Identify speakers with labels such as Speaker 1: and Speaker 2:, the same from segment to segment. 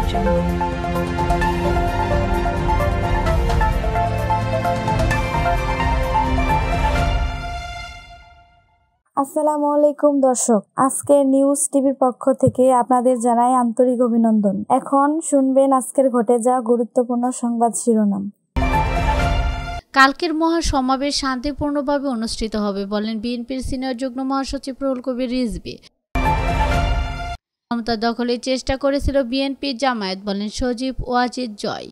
Speaker 1: আসসালামু আলাইকুম দর্শক, আজকে নিউজ টিভির পক্ষ থেকে আপনাদের জানাই আন্তরিক অভিনন্দন। এখন শুনবেন আজকের ঘটে যাওয়া গুরুত্বপূর্ণ সংবাদ শিরোনাম।
Speaker 2: কালকের মহাসমাবেশ শান্তিপূর্ণভাবে অনুষ্ঠিত হবে বলেন বিএনপির সিনিয়র যুগ্ম মহাসচিব রুহুল কবির রিজভী। ক্ষমতা দখলের চেষ্টা করেছিল বিএনপি জামায়াত বলেন সজীব ওয়াজিদ জয়।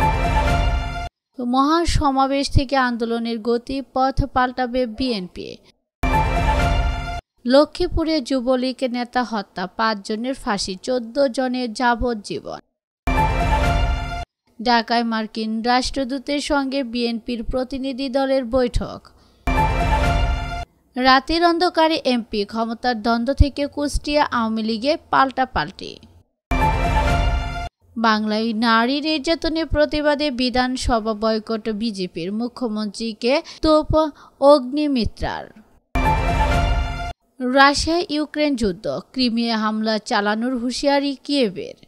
Speaker 2: মহাসমাবেশ থেকে আন্দোলনের গতি পথ পাল্টাবে বিএনপি। লক্ষ্মীপুরে যুবলীগ নেতা হত্যা, 5 জনের ফাঁসি, 14 জনের যাবজ্জীবন। ঢাকায় মার্কিন রাষ্ট্রদূতের সঙ্গে বিএনপির প্রতিনিধি দলের বৈঠক। রাতের অন্ধকারে এমপি ক্ষমতার দ্বন্দ্ব থেকে কুষ্টিয়া আওয়ামী লীগে পাল্টাপাল্টি। বাংলায় নারী নির্যাতনের প্রতিবাদে বিধানসভা বয়কট বিজেপির, মুখ্যমন্ত্রীকে তোপ অগ্নিমিত্রার। রাশিয়া ইউক্রেন যুদ্ধ, ক্রিমিয়া হামলা চালানোর হুঁশিয়ারি কিয়েভের।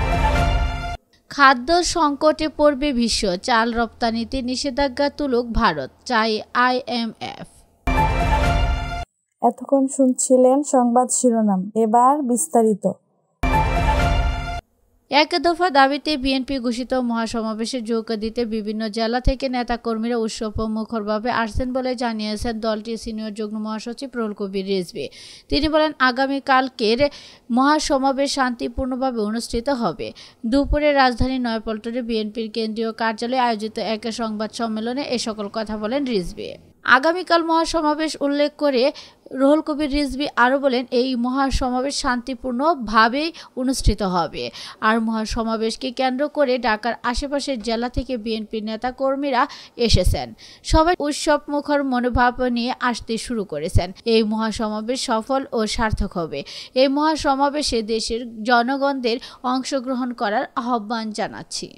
Speaker 2: খাদ্য সংকটে পড়বে বিশ্ব, চাল রপ্তানিতে নিষেধাজ্ঞা তুলুক ভারত, চাই IMF।
Speaker 1: এতক্ষণ শুনছিলেন সংবাদ শিরোনাম, এবার বিস্তারিত।
Speaker 2: এক দফা দাবিতে বিএনপি ঘোষিত মহাসমাবেশে যোগ দিতে বিভিন্ন জেলা থেকে নেতাকর্মীরা উৎসবমুখরভাবে আসছেন বলে জানিয়েছেন দলটির সিনিয়র যুগ্ম মহাসচিব রুহুল কবির রিজভী। তিনি বলেন, আগামীকালকের মহাসমাবেশ শান্তিপূর্ণভাবে অনুষ্ঠিত হবে। দুপুরে রাজধানীর নয়াপল্টনে বিএনপির কেন্দ্রীয় কার্যালয়ে আয়োজিত এক সংবাদ সম্মেলনে এ সকল কথা বলেন রিজভী। আগামীকাল মহাসমাবেশ উল্লেখ করে রুহুল কবির রিজভী আরও বলেন, এই মহাসমাবেশ শান্তিপূর্ণভাবেই অনুষ্ঠিত হবে। আর মহাসমাবেশকে কেন্দ্র করে ঢাকার আশেপাশের জেলা থেকে বিএনপির নেতাকর্মীরা এসেছেন। সবাই উৎসবমুখর মনোভাব নিয়ে আসতে শুরু করেছেন। এই মহাসমাবেশ সফল ও সার্থক হবে। এই মহাসমাবেশে দেশের জনগণদের অংশগ্রহণ করার আহ্বান জানাচ্ছি।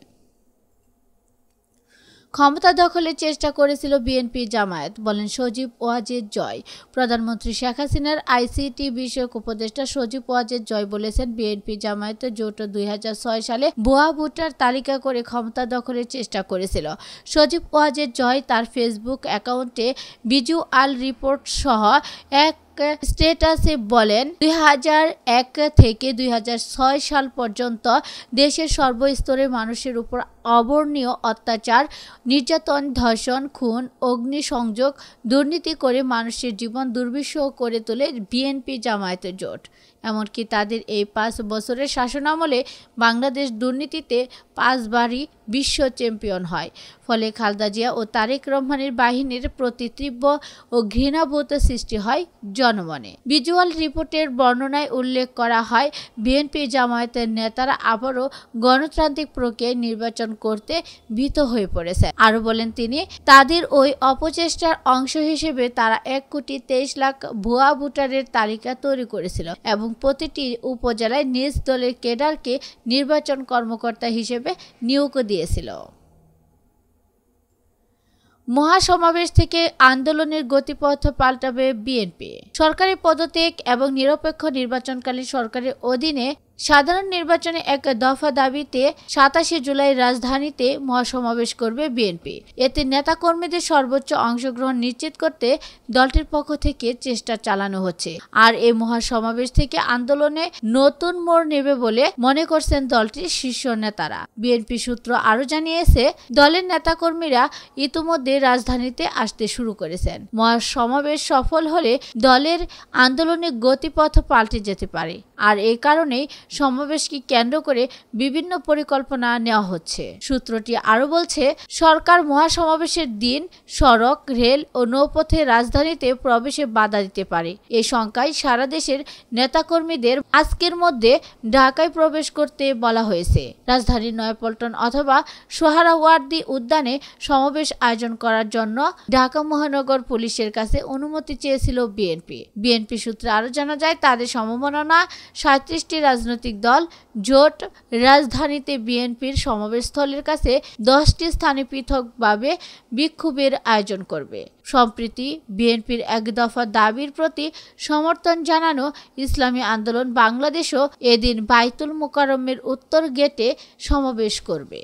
Speaker 2: ক্ষমতা দখলের চেষ্টা করেছিল বিএনপি জামায়াত বলেন সজীব ওয়াজিদ জয়। প্রধানমন্ত্রী শেখ হাসিনার আইসিটি বিষয়ক উপদেষ্টা সজীব ওয়াজিদ জয় বলেছেন, বিএনপি জামায়াত জোট 2006 সালে ভুয়া ভোটার তালিকা করে ক্ষমতা দখলের চেষ্টা করেছিল। সজীব ওয়াজিদ জয় তার ফেসবুক অ্যাকাউন্টে ভিজুয়াল রিপোর্ট সহ এক স্ট্যাটাসে বলেন, 2001 থেকে 2006 সাল পর্যন্ত দেশের সর্বস্তরের মানুষের উপর অবর্ণীয় অত্যাচার, নির্যাতন, ধর্ষণ, খুন, অগ্নিসংযোগ, দুর্নীতি করে মানুষের জীবন দুর্বিষহ করে তোলে বিএনপি জামায়াত জোট। এমনকি তাদের এই 5 বছরের শাসনামলে বাংলাদেশ দুর্নীতিতে 5 বারই বিশ্ব চ্যাম্পিয়ন হয়। ফলে খালেদা জিয়া ও তারেক রহমানের বাহিনীর প্রতি তীব্র ও ঘৃণাবোধ সৃষ্টি হয় জনমনে। ভিজুয়াল রিপোর্টের বর্ণনায় উল্লেখ করা হয়, বিএনপি জামায়াতের নেতারা আবারও গণতান্ত্রিক প্রক্রিয়ায় নির্বাচন করতে ভীত হয়ে পড়েছে। আরও বলেন তিনি, তাদের ওই অপচেষ্টার অংশ হিসেবে তারা 1,23,00,000 ভুয়া ভোটারের তালিকা তৈরি করেছিল এবং প্রতিটি উপজেলায় নিজ দলের ক্যাডারকে নির্বাচন কর্মকর্তা হিসেবে নিয়োগ দিয়েছিল। মহাসমাবেশ থেকে আন্দোলনের গতিপথ পাল্টাবে বিএনপি। সরকারি পদত্যাগ এবং নিরপেক্ষ নির্বাচনকালীন সরকারের অধীনে সাধারণ নির্বাচনে এক দফা দাবিতে 27 জুলাই রাজধানীতে মহাসমাবেশ করবে বিএনপি। এতে নেতাকর্মীদের সর্বোচ্চ অংশগ্রহণ নিশ্চিত করতে দলটির পক্ষ থেকে চেষ্টা চালানো হচ্ছে। আর এই মহাসমাবেশ থেকে আন্দোলনে নতুন মোড় নেবে বলে মনে করছেন দলটির শীর্ষ নেতারা। বিএনপি সূত্র আরও জানিয়েছে, দলের নেতাকর্মীরা ইতিমধ্যে রাজধানীতে আসতে শুরু করেছেন। মহাসমাবেশ সফল হলে দলের আন্দোলনের গতিপথ পাল্টে যেতে পারে। আর এই কারণেই সমাবেশকে কেন্দ্র করে বিভিন্ন পরিকল্পনা নেওয়া হচ্ছে। সূত্রটি আরও বলছে, সরকার মহাসমাবেশের দিন সড়ক, রেল ও নৌপথে রাজধানীতে প্রবেশে বাধা দিতে পারে। এই শঙ্কায় সারা দেশের নেতাকর্মীদের আজকের মধ্যে ঢাকায় প্রবেশ করতে বলা হয়েছে। রাজধানীর নয়াপল্টন অথবা সোহরাওয়ার্দী উদ্যানে সমাবেশ আয়োজন করার জন্য ঢাকা মহানগর পুলিশের কাছে অনুমতি চেয়েছিল বিএনপি। বিএনপি সূত্রে আরও জানা যায়, তাদের সমমনা 37টি রাজনৈতিক রাজনৈতিক দল জোট রাজধানীতে বিএনপির সমাবেশস্থলের কাছে 10টি স্থানে পৃথকভাবে বিক্ষোভের আয়োজন করবে। সম্প্রতি বিএনপির এক দফা দাবির প্রতি সমর্থন জানানো ইসলামী আন্দোলন বাংলাদেশও এদিন বাইতুল মোকাররমের উত্তর গেটে সমাবেশ করবে।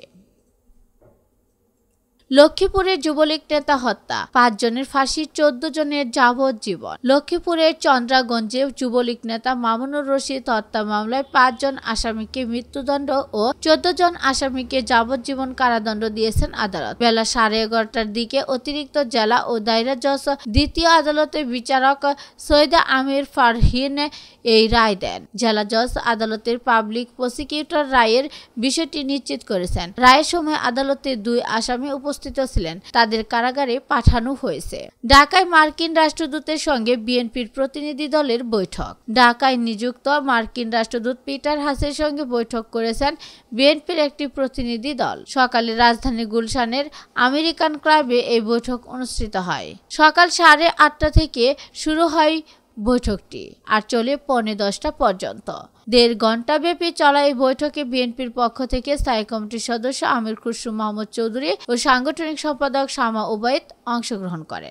Speaker 2: লক্ষ্মীপুরে যুবলীগ নেতা হত্যা, 5 জনের ফাঁসি, 14 জনের যাবজ্জীবন। লক্ষ্মীপুরের চন্দ্রাগঞ্জে যুবলীগ নেতা মামুনুর রশিদ হত্যা মামলায় 5 জন আসামিকে মৃত্যুদণ্ড ও 14 জন আসামিকে যাবজ্জীবন কারাদণ্ড দিয়েছেন আদালত। বেলা 11:30টার দিকে অতিরিক্ত জেলা ও দায়রা জজ দ্বিতীয় আদালতের বিচারক সৈয়দ আমির ফারহিন এই রায় দেন। জেলা জজ আদালতের পাবলিক প্রসিকিউটর রায়ের বিষয়টি নিশ্চিত করেছেন। রায়ের সময় আদালতে 2 আসামি উপস্থিত ছিলেন, তাদের কারাগারে পাঠানো হয়েছে। ঢাকায় মার্কিন রাষ্ট্রদূতের সঙ্গে বিএনপির প্রতিনিধি দলের বৈঠক। ঢাকায় নিযুক্ত মার্কিন রাষ্ট্রদূত পিটার হাসের সঙ্গে বৈঠক করেছেন বিএনপির একটি প্রতিনিধি দল। সকালে রাজধানী গুলশানের আমেরিকান ক্লাবে এই বৈঠক অনুষ্ঠিত হয়। সকাল 8:30 থেকে শুরু হয় বৈঠকটি আর চলে 9:45 পর্যন্ত। 1.5 ঘন্টা ব্যাপী চলা এই বৈঠকে বিএনপির পক্ষ থেকে স্থায়ী কমিটির সদস্য আমির খুসরো মাহমুদ চৌধুরী ও সাংগঠনিক সম্পাদক শামা ওবায়েদ অংশগ্রহণ করেন।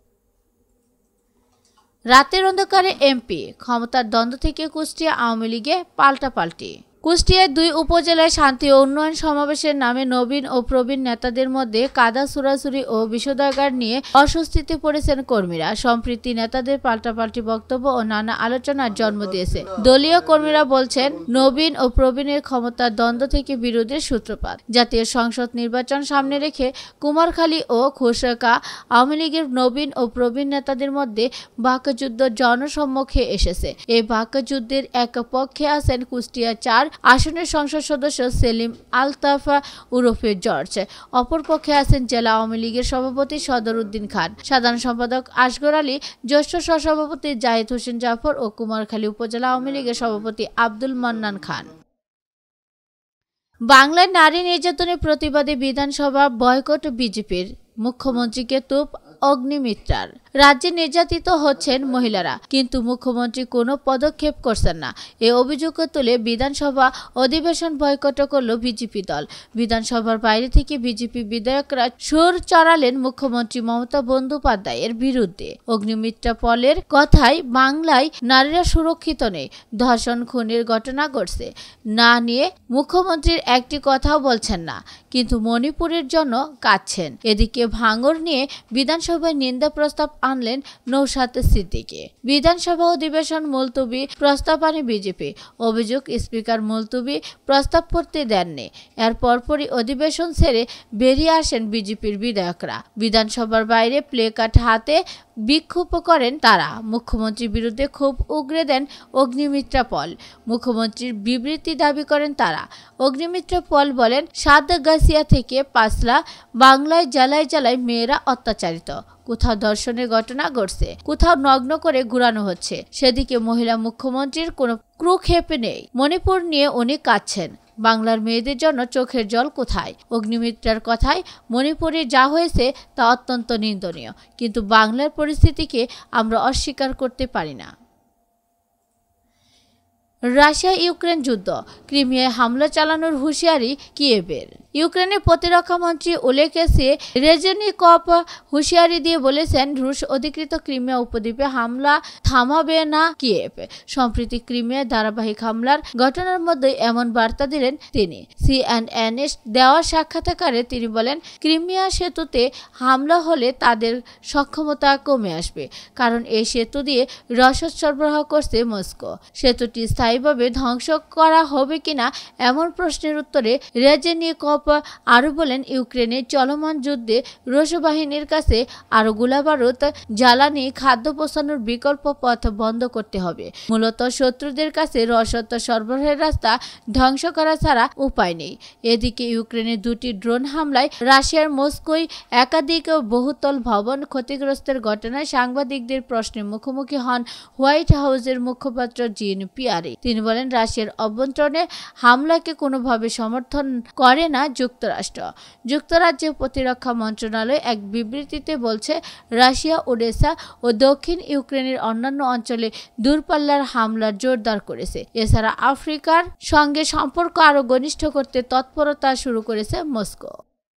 Speaker 2: রাতের অন্ধকারে এমপি, ক্ষমতার দ্বন্দ্ব থেকে কুষ্টিয়া আওয়ামী লীগে পাল্টাপাল্টি। কুষ্টিয়ায় 2 উপজেলায় শান্তি ও উন্নয়ন সমাবেশের নামে নবীন ও প্রবীণ নেতাদের মধ্যে কাদা ছুড়াছুড়ি ও বিষোদ্গার নিয়ে অস্বস্তিতে পড়েছেন কর্মীরা। সম্প্রতি নেতাদের পাল্টাপাল্টি বক্তব্য ও নানা আলোচনার জন্ম দিয়েছে। দলীয় কর্মীরা বলছেন, নবীন ও প্রবীণের ক্ষমতার দ্বন্দ্ব থেকে বিরোধের সূত্রপাত। জাতীয় সংসদ নির্বাচন সামনে রেখে কুমারখালী ও খোসকা আওয়ামী লীগের নবীন ও প্রবীণ নেতাদের মধ্যে বাকযুদ্ধ জনসম্মুখে এসেছে। এই বাকযুদ্ধের এক পক্ষে আছেন কুষ্টিয়া 4 আসনের সংসদ সদস্য সেলিম আলতাফ ওরফে জর্জ। অপরপক্ষে আছেন জেলা আওয়ামী লীগের সভাপতি সদর উদ্দিন খান, সাধারণ সম্পাদক আসগর আলী, জ্যেষ্ঠ সহসভাপতি জাহিদ হোসেন জাফর ও কুমারখালী উপজেলা আওয়ামী লীগের সভাপতি আব্দুল মান্নান খান। বাংলায় নারী নির্যাতনের প্রতিবাদে বিধানসভা বয়কট বিজেপির, মুখ্যমন্ত্রীকে তোপ অগ্নিমিত্রার। রাজ্যে নির্যাতিত হচ্ছেন মহিলারা, কিন্তু মুখ্যমন্ত্রী কোনো পদক্ষেপ করছেন না। এ অভিযোগ তুলে বিধানসভা অধিবেশন বয়কট করল বিজেপি দল। বিধানসভার বাইরে থেকে বিজেপি বিধায়করা সুর চড়ালেন মুখ্যমন্ত্রী মমতা বন্দ্যোপাধ্যায়ের বিরুদ্ধে। অগ্নিমিত্রা পলের কথায় বাংলায় নারীরা সুরক্ষিত নেই, ধর্ষণ খুনের ঘটনা ঘটছে না নিয়ে মুখ্যমন্ত্রীর একটি কথাও বলছেন না, কিন্তু মণিপুরের জন্য কাঁদছেন। এদিকে ভাঙড় নিয়ে বিধানসভায় নিন্দা প্রস্তাব আনলেন নৌশাদ সিদ্দিকী। বিধানসভা অধিবেশন মুলতবি প্রস্তাব আনে বিজেপি। অভিযোগ, স্পিকার মুলতবি প্রস্তাব পড়তে দেননি। এর পরপরই অধিবেশন ছেড়ে বেরিয়ে আসেন বিজেপির বিধায়করা। বিধানসভার বাইরে প্লেকার্ড হাতে বিক্ষোভ করেন তারা। মুখ্যমন্ত্রীর বিরুদ্ধে ক্ষোভ উগরে দেন অগ্নিমিত্রা পল। মুখ্যমন্ত্রীর বিবৃতি দাবি করেন তারা। অগ্নিমিত্রা পল বলেন, সাতগাছিয়া থেকে পাঁচলা বাংলায় জেলায় জেলায় মেয়েরা অত্যাচারিত, কোথাও ধর্ষণের ঘটনা ঘটছে, কোথাও নগ্ন করে ঘুরানো হচ্ছে। সেদিকে মহিলা মুখ্যমন্ত্রীর কোনো ক্রুক্ষেপ নেই। মণিপুর নিয়ে উনি কাঁদছেন। বাংলার মেয়েদের জন্য চোখের জল কোথায়? অগ্নিমিত্রার কথায় মণিপুরে যা হয়েছে তা অত্যন্ত নিন্দনীয়, কিন্তু বাংলার পরিস্থিতিকে আমরা অস্বীকার করতে পারি না। রাশিয়া ইউক্রেন যুদ্ধ, ক্রিমিয়ায় হামলা চালানোর হুঁশিয়ারি কিয়েভের। ইউক্রেনের প্রতিরক্ষা মন্ত্রী ওলেক্সি রেজনিকভ হুঁশিয়ারি দিয়ে বলেছেন, রুশ অধিকৃত ক্রিমিয়া উপদ্বীপে হামলা থামাবে না কিয়েভ। সম্প্রতি ক্রিমিয়ায় ধারাবাহিক হামলার ঘটনার মধ্যে এমন বার্তা দিলেন তিনি। সিএনএন দেওয়া সাক্ষাৎকারে তিনি বলেন, ক্রিমিয়া সেতুতে হামলা হলে তাদের সক্ষমতা কমে আসবে, কারণ এই সেতু দিয়ে রসদ সরবরাহ করছে মস্কো। সেতুটি স্থায়ীভাবে ধ্বংস করা হবে কিনা এমন প্রশ্নের উত্তরে রেজনিকভ আরো বলেন, ইউক্রেনের চলমান যুদ্ধে রুশ বাহিনীর কাছে আরো গোলাবারুদ, জ্বালানি, খাদ্য পৌঁছানোর বিকল্প পথ বন্ধ করতে হবে। মূলত শত্রুদের কাছে রসদ সরবরাহের রাস্তা ধ্বংস করা ছাড়া উপায় নেই। এদিকে ইউক্রেনের 2টি ড্রোন হামলায় রাশিয়ার মস্কোয় একাধিক বহুতল ভবন ক্ষতিগ্রস্তের ঘটনায় সাংবাদিকদের প্রশ্নের মুখোমুখি হন হোয়াইট হাউসের মুখপাত্র জিন পিয়ারি। তিনি বলেন, রাশিয়ার অভ্যন্তরীণ হামলাকে কোনোভাবে সমর্থন করে না যুক্তরাষ্ট্র। যুক্তরাজ্যের প্রতিরক্ষা মন্ত্রণালয় এক বিবৃতিতে বলছে, রাশিয়া ওডেসা ও দক্ষিণ ইউক্রেনের অন্যান্য অঞ্চলে দূরপাল্লার হামলার জোরদার করেছে। এছাড়া আফ্রিকার সঙ্গে সম্পর্ক আরও ঘনিষ্ঠ করতে তৎপরতা শুরু করেছে মস্কো।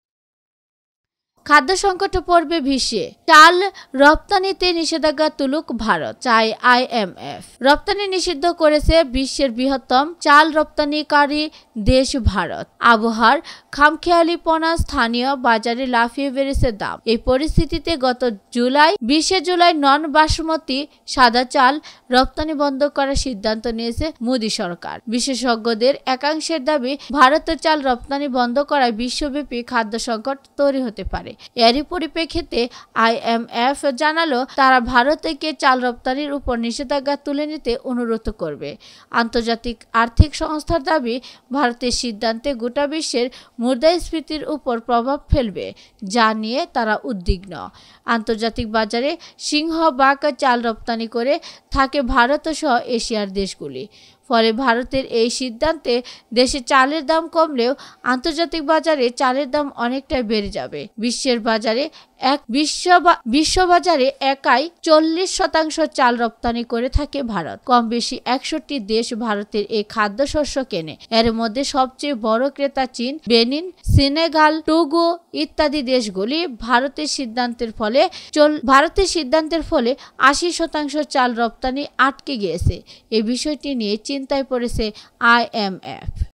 Speaker 2: খাদ্য সংকটে পড়বে বিশ্বে, চাল রপ্তানিতে নিষেধাজ্ঞা তুলুক ভারত, চায় IMF। রপ্তানি নিষিদ্ধ করেছে বিশ্বের বৃহত্তম চাল রপ্তানিকারী দেশ ভারত। আবহাওয়ার খামখেয়ালিপনা স্থানীয় বাজারে লাফিয়ে বেড়েছে দাম। এই পরিস্থিতিতে গত 20 জুলাই নন বাসমতি সাদা চাল রপ্তানি বন্ধ করার সিদ্ধান্ত নিয়েছে মোদী সরকার। বিশেষজ্ঞদের একাংশের দাবি, ভারতের চাল রপ্তানি বন্ধ করায় বিশ্বব্যাপী খাদ্য সংকট তৈরি হতে পারে। এরই পরিপ্রেক্ষিতে IMF জানালো, তারা ভারত থেকে চাল রপ্তানির উপর নিষেধাজ্ঞা তুলে নিতে অনুরোধ করবে। আন্তর্জাতিক আর্থিক সংস্থার দাবি, ভারতের সিদ্ধান্তে গোটা বিশ্বের মুদ্রাস্ফীতির উপর প্রভাব ফেলবে, যা নিয়ে তারা উদ্বিগ্ন। আন্তর্জাতিক বাজারে সিংহভাগ চাল রপ্তানি করে থাকে ভারত সহ এশিয়ার দেশগুলি। ফলে ভারতের এই সিদ্ধান্তে দেশে চালের দাম কমলেও আন্তর্জাতিক বাজারে চালের দাম অনেকটাই বেড়ে যাবে। বিশ্ববাজারে একাই 40% চাল রপ্তানি করে থাকে ভারত। কম বেশি 61টি দেশ ভারতের এই খাদ্যশস্য কেনে। এর মধ্যে সবচেয়ে বড় ক্রেতা চীন, বেনিন, সেনেগাল, টোগো ইত্যাদি দেশগুলি। ভারতের সিদ্ধান্তের ফলে 80% চাল রপ্তানি আটকে গিয়েছে। এই বিষয়টি নিয়ে চিন্তায় পড়েছে IMF।